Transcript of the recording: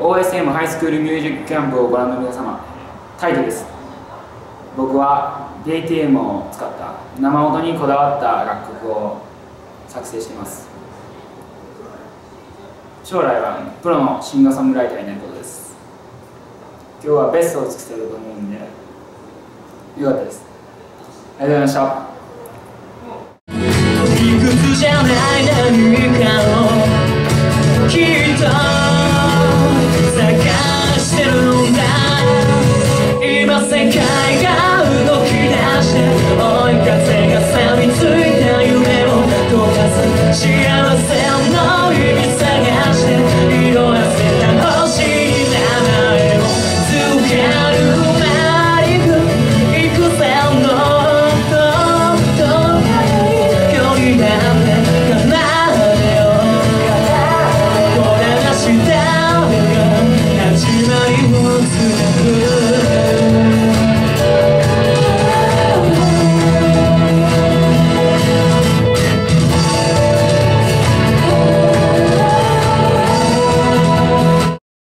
OSM ハイスクールミュージックキャンプをご覧の皆様、タイトです。僕は DTM を使った生音にこだわった楽曲を作成しています。将来はプロのシンガーソングライターになることです。今日はベストを尽くせると思うんでよかったです。ありがとうございました。理屈じゃない何かをきっと探してるんだ。今世界が動き出して追い風が錆びついた夢を溶かす